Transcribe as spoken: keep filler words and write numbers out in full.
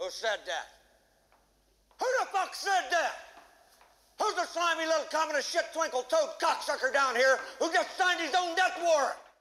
Who said that? Who the fuck said that? Who's the slimy little communist shit twinkle-toed cocksucker down here who just signed his own death warrant?